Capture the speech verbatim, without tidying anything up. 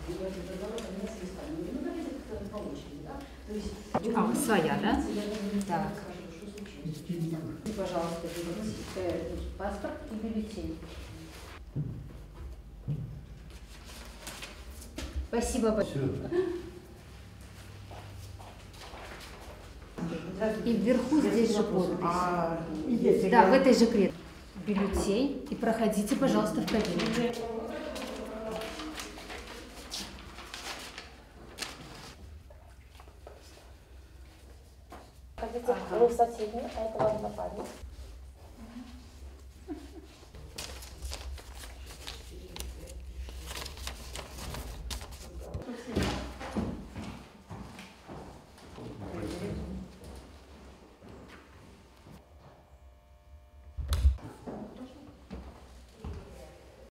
А, своя, да? Так. И, пожалуйста, паспорт и бюллетень. Спасибо большое. И вверху здесь же подпись. А, Да, в этой же клетке. Бюллетень. И проходите, пожалуйста, в кабинет. Хотите, вы в соседней, а это ваш напарник.